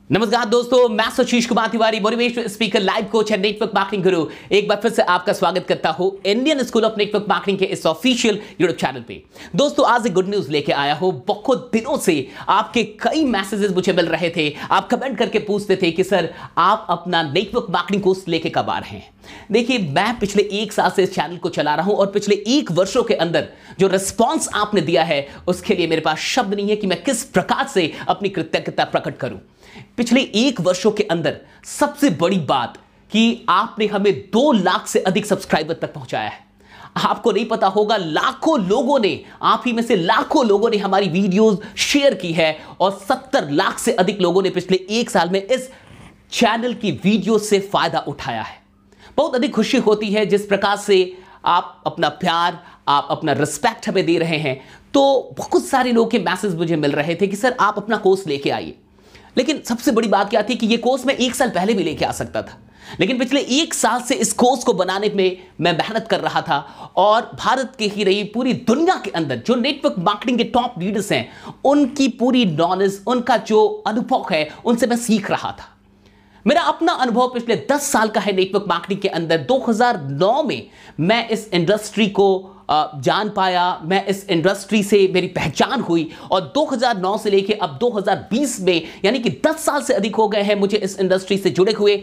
नमस्कार दोस्तों, मैं Sushish Kumar Tiwari, motivational speaker, life coach and network marketing guru. एक बार फिर से आपका स्वागत करता हूं Indian school of network marketing के इस ऑफिशियल यूट्यूब चैनल पे। दोस्तों, आज एक गुड न्यूज लेके आया हूं। बहुत दिनों से आपके कई मैसेजेस मुझे मिल रहे थे, आप कमेंट करके पूछते थे कि सर आप अपना नेटवर्क मार्केटिंग कोर्स लेके कब आ रहे हैं। देखिए, मैं पिछले 1 साल से इस चैनल को चला रहा हूं और पिछले 1 वर्षों के अंदर जो रिस्पॉन्स आपने दिया है उसके लिए मेरे पास शब्द नहीं है कि मैं किस प्रकार से अपनी कृतज्ञता प्रकट करूं। पिछले 1 वर्षों के अंदर सबसे बड़ी बात कि आपने हमें 2 लाख से अधिक सब्सक्राइबर तक पहुंचाया है। आपको नहीं पता होगा, लाखों लोगों ने, आप ही में से लाखों लोगों ने हमारी वीडियोस शेयर की है और 70 लाख से अधिक लोगों ने पिछले 1 साल में इस चैनल की वीडियो से फायदा उठाया है। बहुत अधिक खुशी होती है जिस प्रकार से आप अपना प्यार, आप अपना रिस्पेक्ट हमें दे रहे हैं। तो बहुत सारे लोगों के मैसेज मुझे मिल रहे थे कि सर आप अपना कोर्स लेके आइए। लेकिन सबसे बड़ी बात क्या थी कि ये कोर्स मैं 1 साल पहले भी लेके आ सकता था, लेकिन पिछले 1 साल से इस कोर्स को बनाने में मैं मेहनत कर रहा था और भारत के ही रही पूरी दुनिया के अंदर जो नेटवर्क मार्केटिंग के टॉप लीडर्स हैं उनकी पूरी नॉलेज, उनका जो अनुभव है, उनसे मैं सीख रहा था। मेरा अपना अनुभव पिछले 10 साल का है नेटवर्क मार्केटिंग के अंदर। 2009 में मैं इस इंडस्ट्री को जान पाया, मैं इस इंडस्ट्री से मेरी पहचान हुई और 2009 से लेके अब 2020 में, यानी कि 10 साल से अधिक हो गए हैं मुझे इस इंडस्ट्री से जुड़े हुए।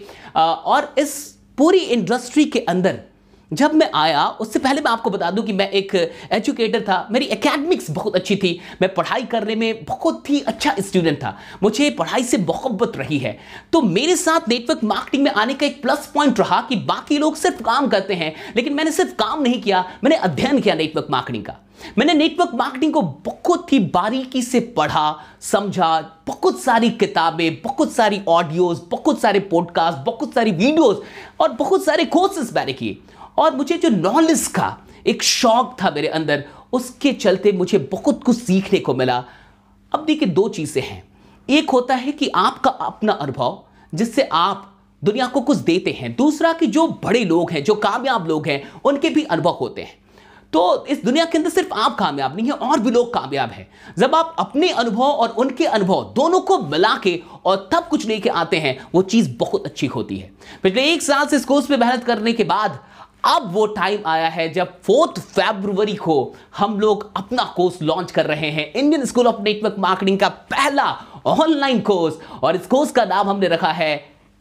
और इस पूरी इंडस्ट्री के अंदर जब मैं आया, उससे पहले मैं आपको बता दूं कि मैं एक एजुकेटर था। मेरी एकेडमिक्स बहुत अच्छी थी, मैं पढ़ाई करने में बहुत ही अच्छा स्टूडेंट था, मुझे पढ़ाई से मोहब्बत रही है। तो मेरे साथ नेटवर्क मार्केटिंग में आने का एक प्लस पॉइंट रहा कि बाकी लोग सिर्फ काम करते हैं, लेकिन मैंने सिर्फ काम नहीं किया, मैंने अध्ययन किया नेटवर्क मार्केटिंग का। मैंने नेटवर्क मार्केटिंग को बहुत ही बारीकी से पढ़ा, समझा, बहुत सारी किताबें, बहुत सारी ऑडियोज, बहुत सारे पॉडकास्ट, बहुत सारी वीडियोज और बहुत सारे कोर्सेज मैंने किए। और मुझे जो नॉलेज का एक शौक था मेरे अंदर, उसके चलते मुझे बहुत कुछ सीखने को मिला। अब देखिए, 2 चीजें हैं। एक होता है कि आपका अपना अनुभव जिससे आप दुनिया को कुछ देते हैं, दूसरा कि जो बड़े लोग हैं, जो कामयाब लोग हैं, उनके भी अनुभव होते हैं। तो इस दुनिया के अंदर सिर्फ आप कामयाब नहीं है, और भी लोग कामयाब हैं। जब आप अपने अनुभव और उनके अनुभव दोनों को मिला के और तब कुछ लेके आते हैं, वो चीज बहुत अच्छी होती है। पिछले 1 साल से इस कोर्स पे मेहनत करने के बाद अब वो टाइम आया है जब 4 फरवरी को हम लोग अपना कोर्स लॉन्च कर रहे हैं, Indian school of network marketing का पहला ऑनलाइन कोर्स। और इस कोर्स का नाम हमने रखा है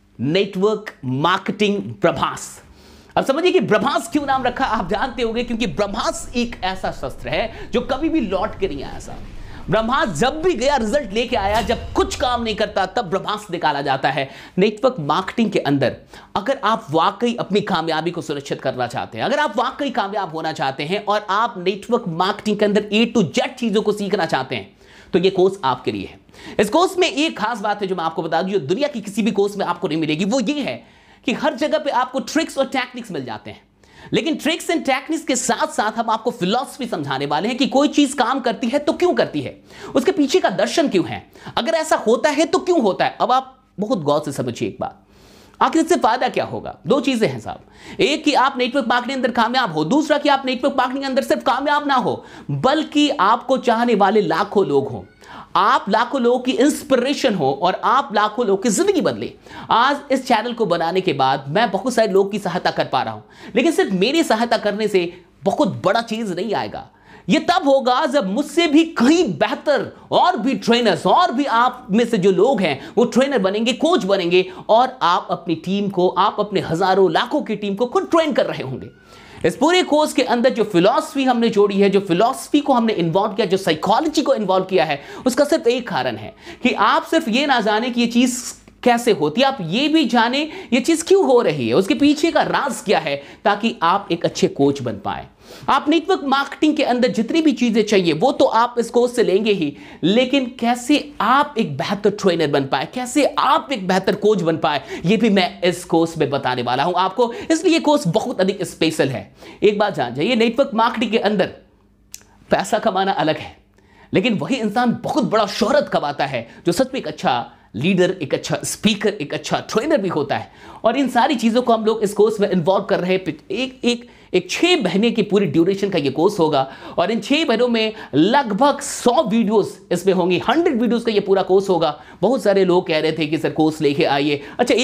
नेटवर्क मार्केटिंग ब्रह्मास। अब समझिए कि ब्रह्मास क्यों नाम रखा, आप जानते होंगे, क्योंकि ब्रह्मास एक ऐसा शस्त्र है जो कभी भी लौट के नहीं आया। साहब, ब्रह्मास जब भी गया रिजल्ट लेके आया। जब कुछ काम नहीं करता तब ब्रह्मास निकाला जाता है। नेटवर्क मार्केटिंग के अंदर अगर आप वाकई अपनी कामयाबी को सुनिश्चित करना चाहते हैं, अगर आप वाकई कामयाब होना चाहते हैं और आप नेटवर्क मार्केटिंग के अंदर A to Z चीजों को सीखना चाहते हैं, तो ये कोर्स आपके लिए है। इस कोर्स में एक खास बात है जो मैं आपको बता दूं, जो दुनिया की किसी भी कोर्स में आपको नहीं मिलेगी, वो ये है कि हर जगह पे आपको ट्रिक्स और टेक्निक्स मिल जाते हैं, लेकिन ट्रिक्स एंड टेक्निक्स के साथ साथ हम आपको फिलॉसफी समझाने वाले हैं कि कोई चीज काम करती है तो क्यों करती है, उसके पीछे का दर्शन क्यों है, अगर ऐसा होता है तो क्यों होता है। अब आप बहुत गौर से समझिए एक बात, आखिर इससे फायदा क्या होगा। 2 चीजें हैं साहब, एक कि आप नेटवर्क मार्केटिंग अंदर कामयाब हो, दूसरा कि आप नेटवर्क मार्केटिंग अंदर सिर्फ कामयाब ना हो, बल्कि आपको चाहने वाले लाखों लोग हों, आप लाखों लोगों की इंस्पिरेशन हो और आप लाखों लोगों की जिंदगी बदले। आज इस चैनल को बनाने के बाद मैं बहुत सारे लोगों की सहायता कर पा रहा हूं, लेकिन सिर्फ मेरी सहायता करने से बहुत बड़ा चीज नहीं आएगा। ये तब होगा जब मुझसे भी कहीं बेहतर और भी ट्रेनर्स, और भी आप में से जो लोग हैं वो ट्रेनर बनेंगे, कोच बनेंगे, और आप अपनी टीम को, आप अपने हजारों लाखों की टीम को खुद ट्रेन कर रहे होंगे। इस पूरे कोर्स के अंदर जो फिलॉसफी हमने जोड़ी है, जो फिलॉसफी को हमने इन्वॉल्व किया, जो साइकोलॉजी को इन्वॉल्व किया है, उसका सिर्फ एक कारण है कि आप सिर्फ ये ना जाने कि ये चीज कैसे होती है, आप ये भी जाने ये चीज क्यों हो रही है, उसके पीछे का राज क्या है, ताकि आप एक अच्छे कोच बन पाए। आप नेटवर्क मार्केटिंग के अंदर जितनी भी चीजें चाहिए वो तो आप इस कोर्स से लेंगे ही, लेकिन कैसे आप एक बेहतर ट्रेनर बन पाए, कैसे आप एक बेहतर कोच बन पाए, ये भी मैं इस कोर्स में बताने वाला हूं आपको। इसलिए ये कोर्स बहुत अधिक स्पेशल है। एक बात जान जाइए, नेटवर्क मार्केटिंग के अंदर पैसा कमाना अलग है, लेकिन वही इंसान बहुत बड़ा शोहरत कमाता है जो सच में एक अच्छा लीडर, एक अच्छा स्पीकर, एक अच्छा ट्रेनर भी होता है। और इन सारी चीज़ों को हम लोग इस कोर्स में इन्वॉल्व कर रहे हैं। एक 6 महीने की पूरी ड्यूरेशन का ये कोर्स होगा और इन 6 महीनों में लगभग 100 वीडियोस इसमें होंगी, 100 वीडियोस का ये पूरा कोर्स होगा। बहुत सारे लोग कह रहे थे कि सर कोर्स लेके आइए। अच्छा,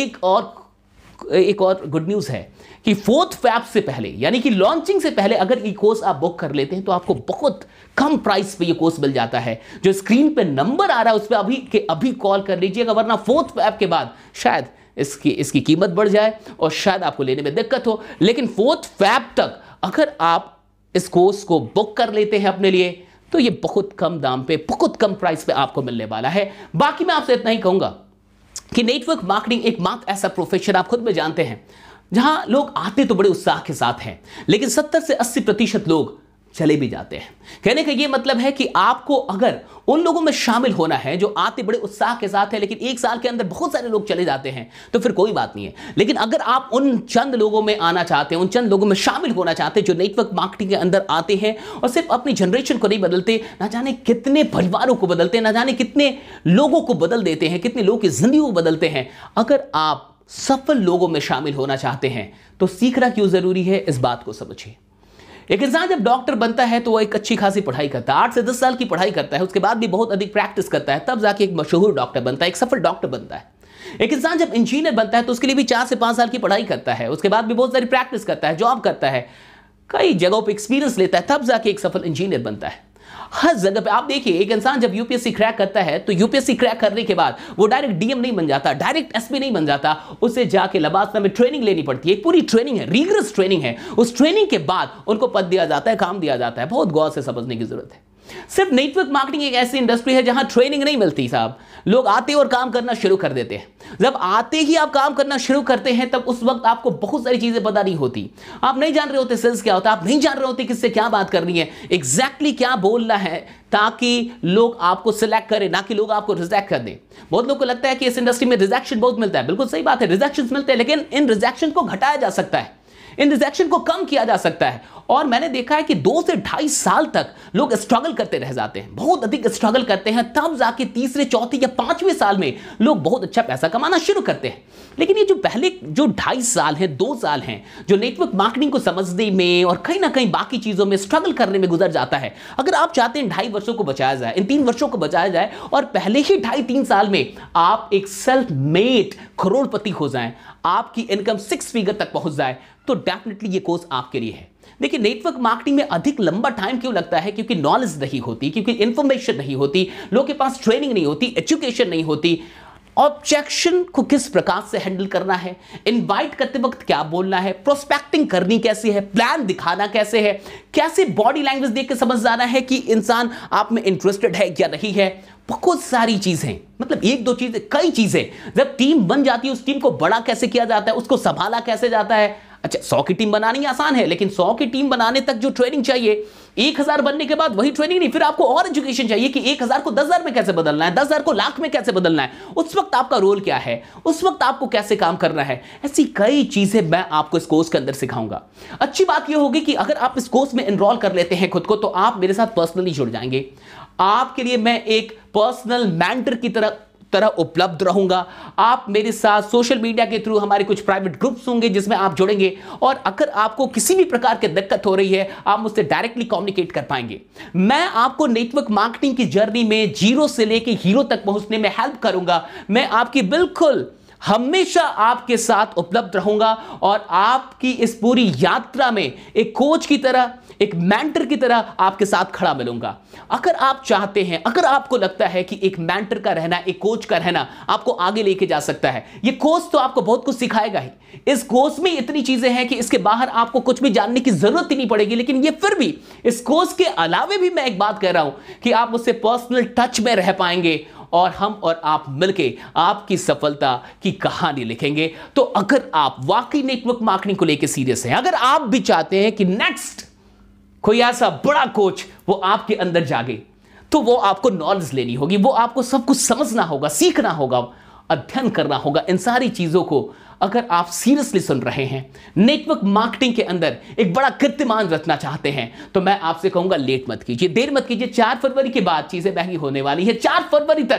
एक और गुड न्यूज़ है कि 4 फैब से पहले, यानी कि लॉन्चिंग से पहले अगर ये कोर्स आप बुक कर लेते हैं तो आपको बहुत कम प्राइस पे ये कोर्स मिल जाता है। जो स्क्रीन पे नंबर आ रहा है उस पर अभी के अभी कॉल कर लीजिएगा, वरना 4 फैब के बाद शायद इसकी कीमत बढ़ जाए और शायद आपको लेने में दिक्कत हो। लेकिन 4 फैब तक अगर आप इस कोर्स को बुक कर लेते हैं अपने लिए तो ये बहुत कम दाम पे, बहुत कम प्राइस पे आपको मिलने वाला है। बाकी मैं आपसे इतना ही कहूंगा कि नेटवर्क मार्केटिंग एकमात्र ऐसा प्रोफेशन, आप खुद में जानते हैं, जहां लोग आते तो बड़े उत्साह के साथ हैं, लेकिन 70 से 80% लोग चले भी जाते हैं। कहने का यह मतलब है कि आपको अगर उन लोगों में शामिल होना है जो आते बड़े उत्साह के साथ है, लेकिन 1 साल के अंदर बहुत सारे लोग चले जाते हैं, तो फिर कोई बात नहीं है। लेकिन अगर आप उन चंद लोगों में आना चाहते हैं, उन चंद लोगों में शामिल होना चाहते हैं जो नेटवर्क मार्केटिंग के अंदर आते हैं और सिर्फ अपनी जनरेशन को नहीं बदलते, ना जाने कितने परिवारों को बदलते हैं, ना जाने कितने लोगों को बदल देते हैं, कितने लोगों की जिंदगी को बदलते हैं। अगर आप सफल लोगों में शामिल होना चाहते हैं तो सीखना क्यों जरूरी है, इस बात को समझिए। एक इंसान जब डॉक्टर बनता है तो वो एक अच्छी खासी पढ़ाई करता है, 8 से 10 साल की पढ़ाई करता है, उसके बाद भी बहुत अधिक प्रैक्टिस करता है, तब जाके एक मशहूर डॉक्टर बनता है, एक सफल डॉक्टर बनता है। एक इंसान जब इंजीनियर बनता है तो उसके लिए भी 4 से 5 साल की पढ़ाई करता है, उसके बाद भी बहुत सारी प्रैक्टिस करता है, जॉब करता है, कई जगहों पर एक्सपीरियंस लेता है, तब जाके एक सफल इंजीनियर बनता है। हर जगह पे आप देखिए, एक इंसान जब यूपीएससी क्रैक करता है तो यूपीएससी क्रैक करने के बाद वो डायरेक्ट डीएम नहीं बन जाता, डायरेक्ट एसपी नहीं बन जाता, उसे जाके लबासना में ट्रेनिंग लेनी पड़ती है। एक पूरी ट्रेनिंग है, रिगरस ट्रेनिंग है। उस ट्रेनिंग के बाद उनको पद दिया जाता है, काम दिया जाता है। बहुत गौर से समझने की जरूरत है। सिर्फ नेटवर्क मार्केटिंग एक ऐसी इंडस्ट्री है जहां ट्रेनिंग नहीं मिलती साहब, लोग आते और काम करना शुरू कर देते हैं। जब आते ही आप काम करना शुरू करते हैं तब उस वक्त आपको बहुत सारी चीजें पता नहीं होती, आप नहीं जान रहे होते सेल्स क्या होता है, आप नहीं जान रहे होते किससे क्या बात करनी है, एग्जैक्टली क्या बोलना है ताकि लोग आपको सिलेक्ट करें, ना कि लोग आपको रिजेक्ट कर दें। बहुत लोगों को लगता है कि इस इंडस्ट्री में रिजेक्शन बहुत मिलता है, बिल्कुल सही बात है, रिजेक्शन मिलते हैं, लेकिन इन रिजेक्शन को घटाया जा सकता है, इन रिजेक्शन को कम किया जा सकता है। और मैंने देखा है कि 2 से 2.5 साल तक लोग स्ट्रगल करते रह जाते हैं, बहुत अधिक स्ट्रगल करते हैं, तब जाके तीसरे, चौथे या 5वें साल में लोग बहुत अच्छा पैसा कमाना शुरू करते हैं। लेकिन ये जो पहले जो 2.5 साल हैं, 2 साल हैं, जो नेटवर्क मार्केटिंग को समझने में और कहीं ना कहीं बाकी चीजों में स्ट्रगल करने में गुजर जाता है। अगर आप चाहते हैं 2.5 वर्षों को बचाया जाए, इन 3 वर्षों को बचाया जाए और पहले ही 2.5-3 साल में आप एक सेल्फ मेड करोड़पति हो जाएं, आपकी इनकम 6 फिगर तक पहुंच जाए, तो डेफिनेटली ये कोर्स आपके लिए है। देखिए, नेटवर्क मार्केटिंग में अधिक लंबा टाइम क्यों लगता है? क्योंकि नॉलेज नहीं होती, क्योंकि इंफॉर्मेशन नहीं होती, लोगों के पास ट्रेनिंग नहीं होती, एजुकेशन नहीं होती, ऑब्जेक्शन को किस प्रकार से हैंडल करना है, इनवाइट करते वक्त क्या बोलना है, प्रोस्पेक्टिंग करनी कैसे है, प्लान दिखाना कैसे है, कैसे बॉडी लैंग्वेज देख के समझ जाना है कि इंसान आप में इंटरेस्टेड है या नहीं है। बहुत सारी चीजें, मतलब 1-2 चीजें, कई चीजें। जब टीम बन जाती है, उस टीम को बड़ा कैसे किया जाता है, उसको संभाला कैसे जाता है। अच्छा, 100 की टीम बनानी आसान है, लेकिन 100 की टीम बनाने तक जो ट्रेनिंग चाहिए, 1000 बनने के बाद वही ट्रेनिंग नहीं, फिर आपको और एजुकेशन चाहिए कि 1000 को 10,000 में कैसे बदलना है, 10,000 को लाख में कैसे बदलना है, उस वक्त आपका रोल क्या है, उस वक्त आपको कैसे काम करना है। ऐसी कई चीजें मैं आपको इस कोर्स के अंदर सिखाऊंगा। अच्छी बात यह होगी कि अगर आप इस कोर्स में एनरोल कर लेते हैं खुद को, तो आप मेरे साथ पर्सनली जुड़ जाएंगे। आपके लिए मैं एक पर्सनल मेंटर की तरह उपलब्ध रहूंगा। आप मेरे साथ सोशल मीडिया के थ्रू, हमारे कुछ प्राइवेट ग्रुप्स होंगे जिसमें आप जुड़ेंगे, और अगर आपको किसी भी प्रकार की दिक्कत हो रही है, आप मुझसे डायरेक्टली कम्युनिकेट कर पाएंगे। मैं आपको नेटवर्क मार्केटिंग की जर्नी में 0 से लेकर हीरो तक पहुंचने में हेल्प करूंगा। मैं आपकी बिल्कुल हमेशा आपके साथ उपलब्ध रहूंगा और आपकी इस पूरी यात्रा में एक कोच की तरह, एक मेंटर की तरह आपके साथ खड़ा मिलूंगा। अगर आप चाहते हैं, अगर आपको लगता है कि एक मेंटर का रहना, एक कोच का रहना आपको आगे लेके जा सकता है, ये कोर्स तो आपको बहुत कुछ सिखाएगा ही। इस कोर्स में इतनी चीजें हैं कि इसके बाहर आपको कुछ भी जानने की जरूरत ही नहीं पड़ेगी। लेकिन ये फिर भी, इस कोर्स के अलावे भी मैं एक बात कह रहा हूं कि आप मुझसे पर्सनल टच में रह पाएंगे और हम और आप मिलके आपकी सफलता की कहानी लिखेंगे। तो अगर आप वाकई नेटवर्क मार्केटिंग को लेकर सीरियस हैं, अगर आप भी चाहते हैं कि नेक्स्ट कोई ऐसा बड़ा कोच वो आपके अंदर जागे, तो वो आपको नॉलेज लेनी होगी, वो आपको सब कुछ समझना होगा, सीखना होगा, अध्ययन करना होगा। इन सारी चीजों को अगर आप सीरियसली सुन रहे हैं, नेटवर्क मार्केटिंग के अंदर एक बड़ा कीर्तिमान रचना चाहते हैं, तो मैं आपसे कहूंगा लेट मत कीजिए, देर मत कीजिए। 4 फरवरी के बाद चीजें महंगी होने वाली है। 4 फरवरी तक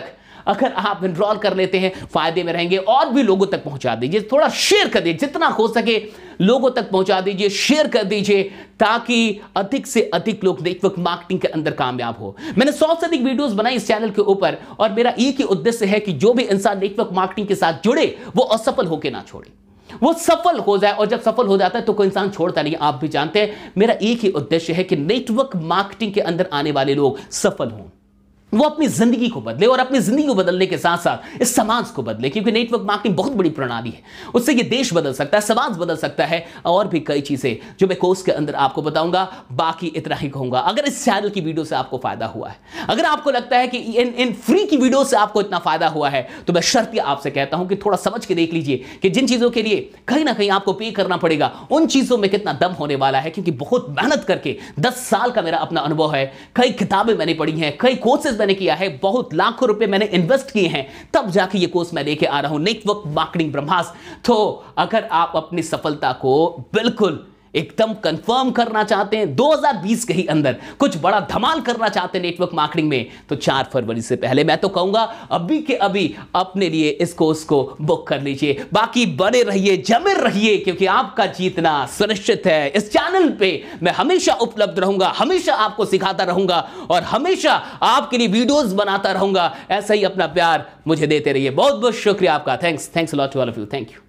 अगर आप एनरोल कर लेते हैं फायदे में रहेंगे। और भी लोगों तक पहुंचा दीजिए, थोड़ा शेयर कर दीजिए, जितना हो सके लोगों तक पहुंचा दीजिए, शेयर कर दीजिए, ताकि अधिक से अधिक लोग नेटवर्क मार्केटिंग के अंदर कामयाब हो। मैंने 100 से अधिक वीडियोस बनाई इस चैनल के ऊपर, और मेरा एक ही उद्देश्य है कि जो भी इंसान नेटवर्क मार्केटिंग के साथ जुड़े वो असफल होकर ना छोड़े, वो सफल हो जाए। और जब सफल हो जाता है तो कोई इंसान छोड़ता नहीं, आप भी जानते हैं। मेरा एक ही उद्देश्य है कि नेटवर्क मार्केटिंग के अंदर आने वाले लोग सफल हों, वो अपनी जिंदगी को बदले, और अपनी जिंदगी को बदलने के साथ साथ इस समाज को बदले, क्योंकि नेटवर्क मार्केटिंग बहुत बड़ी प्रणाली है। उससे ये देश बदल सकता है, समाज बदल सकता है, और भी कई चीजें जो मैं कोर्स के अंदर आपको बताऊंगा। बाकी इतना ही कहूंगा, अगर इस चैनल की वीडियो से आपको फायदा हुआ है, अगर आपको लगता है कि इन फ्री की वीडियो से आपको इतना फायदा हुआ है, तो मैं शर्तिया आपसे कहता हूं कि थोड़ा समझ के देख लीजिए कि जिन चीजों के लिए कहीं ना कहीं आपको पे करना पड़ेगा, उन चीजों में कितना दम होने वाला है। क्योंकि बहुत मेहनत करके 10 साल का मेरा अपना अनुभव है, कई किताबें मैंने पढ़ी हैं, कई कोर्सेज मैंने किया है, बहुत लाखों रुपए मैंने इन्वेस्ट किए हैं, तब जाके ये कोर्स मैं लेके आ रहा हूं, नेटवर्क मार्केटिंग ब्रह्मास्त्र। तो अगर आप अपनी सफलता को बिल्कुल एकदम कंफर्म करना चाहते हैं, 2020 के ही अंदर कुछ बड़ा धमाल करना चाहते हैं नेटवर्क मार्केटिंग में, तो 4 फरवरी से पहले मैं तो कहूंगा अभी के अभी अपने लिए इस कोर्स को बुक कर लीजिए। बाकी बने रहिए, जमे रहिए, क्योंकि आपका जीतना सुनिश्चित है। इस चैनल पे मैं हमेशा उपलब्ध रहूंगा, हमेशा आपको सिखाता रहूंगा, और हमेशा आपके लिए वीडियोस बनाता रहूंगा। ऐसा ही अपना प्यार मुझे देते रहिए। बहुत बहुत शुक्रिया आपका। Thanks a lot to all of you. Thank you.